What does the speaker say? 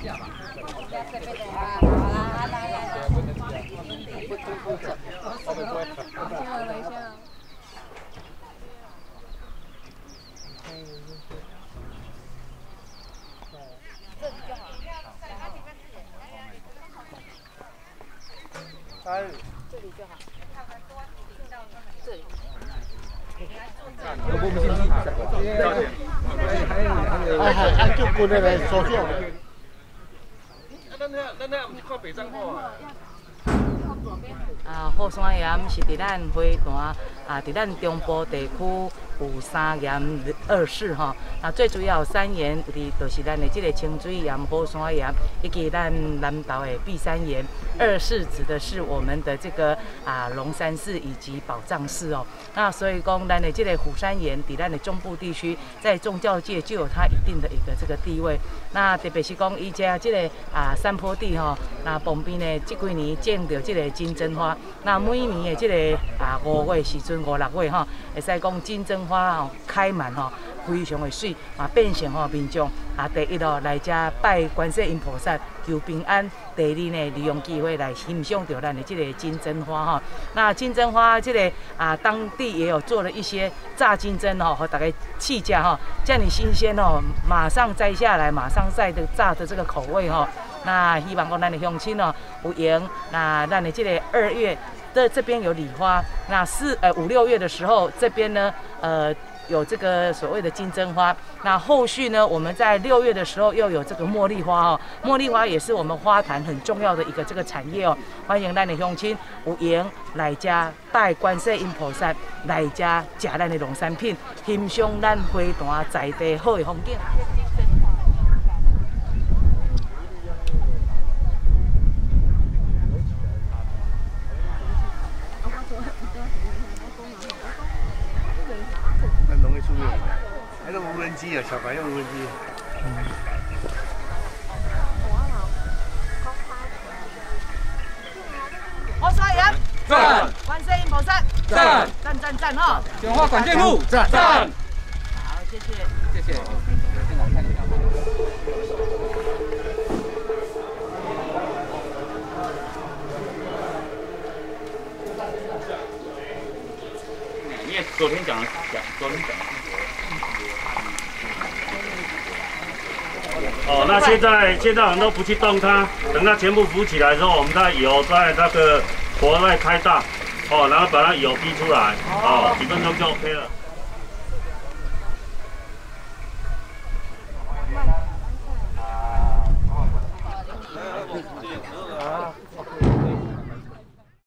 这里就好。这里。 就过来来烧香。 咱不是看北彰化啊，后山岩是伫咱花坛伫咱中部地区有3岩2市吼。那最主要3岩就是咱的这个清水岩、后山岩，以及咱南投的碧山岩。2市指的是我们的这个龙山寺以及宝藏寺哦。那所以讲，咱的这个虎山岩伫咱的中部地区，在宗教界就有它一定的一个这个地位。那特别是讲伊家这个山坡地吼，那旁边呢这几年种着这个金针花。那每年的这个5月时阵5、6月吼，会使讲金针花吼开满吼，非常的水，变成民众第一来遮拜观世音菩萨求平安，第二呢利用机会来欣赏到咱的这个金针花吼。那金针花这个当地也有做了一些炸金针吼，和大家试吃吼，这样新鲜哦，马上摘下来，马上炸的这个口味吼。那希望讲咱的乡亲哦有闲，那咱的这个2月的这边有礼花，那5、6月的时候，这边呢有这个所谓的金针花。那后续呢，我们在6月的时候又有这个茉莉花哦，茉莉花也是我们花坛很重要的一个这个产业哦。欢迎咱的乡亲有闲来遮拜观世音菩萨，来遮食咱的农产品，欣赏咱花坛在地好的风景。 还是无人机啊，小白用无人机。 后山岩赞， 观世音菩萨赞， 赞哈！ 中华管建户赞。 好，谢谢。 因为昨天讲。哦，那现在我们都不去动它，等它全部浮起来之后，我们再油在那个火再开大，哦，然后把它油逼出来，哦，几分钟就 OK 了。